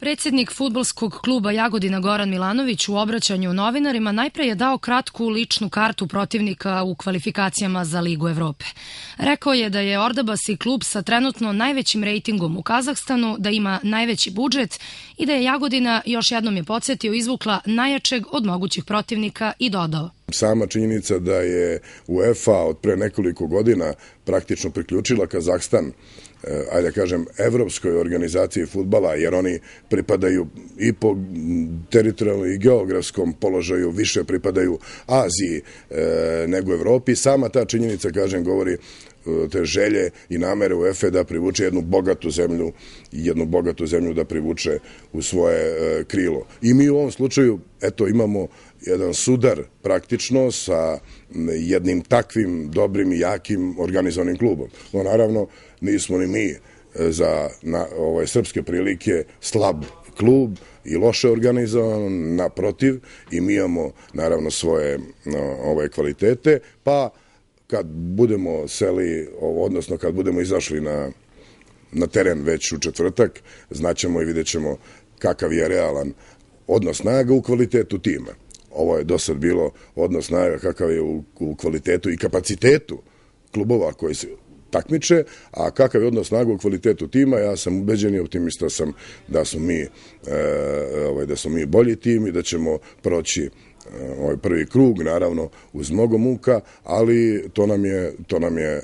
Predsjednik fudbalskog kluba Jagodina Goran Milanović u obraćanju novinarima najpre je dao kratku ličnu kartu protivnika u kvalifikacijama za Ligu Evrope. Rekao je da je Ordabasi klub sa trenutno najvećim rejtingom u Kazahstanu, da ima najveći budžet i da je Jagodina, još jednom je podsjetio, izvukla najjačeg od mogućih protivnika i dodao: Sama činjenica da je UEFA od pre nekoliko godina praktično priključila Kazahstan, ajde da kažem, evropskoj organizaciji fudbala, jer oni pripadaju i po teritorijalnom i geografskom položaju, više pripadaju Aziji nego Evropi. Sama ta činjenica, kažem, govori te želje i namere UEFA da privuče jednu bogatu zemlju da privuče u svoje krilo. I mi u ovom slučaju, eto, imamo jedan sudar praktično sa jednim takvim dobrim i jakim organizovanim klubom. No, naravno, nismo ni mi za srpske prilike slab klub i loše organizovan, naprotiv, i mi imamo naravno svoje kvalitete, pa kad budemo odnosno kad budemo izašli na teren već u četvrtak, znaćemo i vidjet ćemo kakav je realan odnos snaga u kvalitetu tima. Ovo je do sad bilo odnos snaga kakav je u kvalitetu i kapacitetu klubova koji se takmiče, a kakav je odnos snaga u kvalitetu tima, ja sam ubeđen i optimista sam da smo mi bolji tim i da ćemo proći ovaj prvi krug, naravno uz mnogo muka, ali to nam je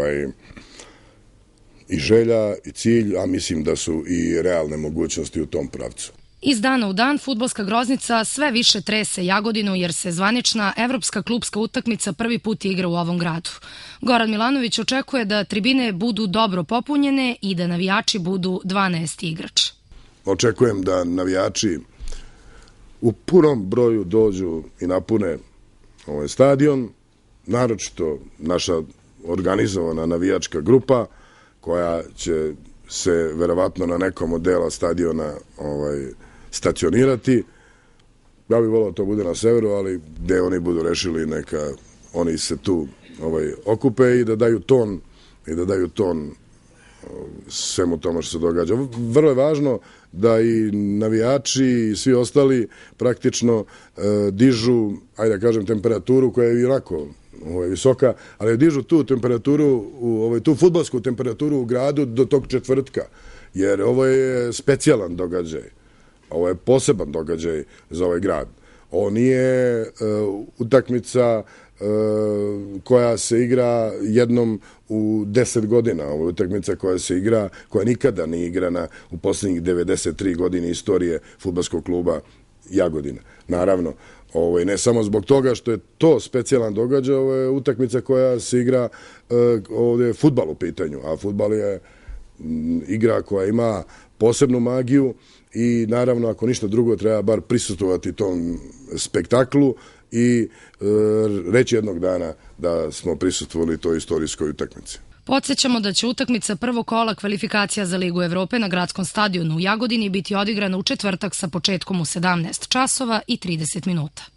i želja i cilj, a mislim da su i realne mogućnosti u tom pravcu. Iz dana u dan fudbalska groznica sve više trese Jagodinu jer se zvanična evropska klupska utakmica prvi put igra u ovom gradu. Goran Milanović očekuje da tribine budu dobro popunjene i da navijači budu 12 igrač. Očekujem da navijači u punom broju dođu i napune ovaj stadion, naročito naša organizovana navijačka grupa koja će se verovatno na nekom od dela stadiona stacionirati. Ja bih volao da to bude na severu, ali gde oni budu rešili, neka oni se tu okupe i da daju ton svemu tome što se događa. Vrlo je važno da i navijači i svi ostali praktično dižu, ajde da kažem, temperaturu koja je i onako visoka, ali dižu tu temperaturu, tu fudbalsku temperaturu u gradu do tog četvrtka, jer ovo je specijalan događaj. Ovo je poseban događaj za ovaj grad. Ovo nije utakmica koja se igra jednom u 10 godina. Ovo je utakmica koja nikada nije igrana u poslednjih 93 godine istorije fudbalskog kluba Jagodina. Naravno, ne samo zbog toga što je to specijalan događaj, ovo je utakmica koja se igra, ovde je fudbal u pitanju, a fudbal je igra koja ima posebnu magiju i naravno, ako ništa drugo, treba bar prisustvovati tom spektaklu i reći jednog dana da smo prisustvovali toj istorijskoj utakmici. Podsjećamo da će utakmica prvog kola kvalifikacija za Ligu Evrope na gradskom stadionu u Jagodini biti odigrana u četvrtak sa početkom u 17 časova i 30 minuta.